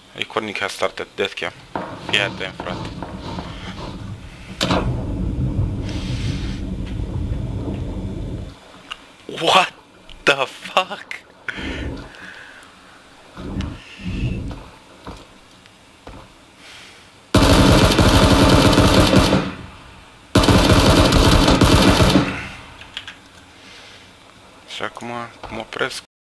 Iconic has started death cam. Fii atent, frate. What the fuck? Și acum cum opresc?